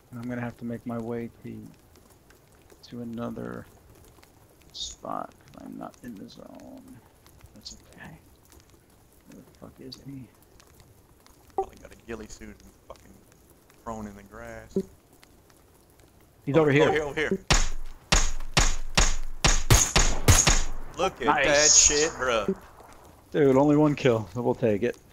I'm gonna have to make my way to another spot. I'm not in the zone. That's okay. Where the fuck is he? Probably got a ghillie suit and fucking prone in the grass. He's over here. Over here. Look at Nice. that shit, bruh. Dude, only one kill. We'll take it.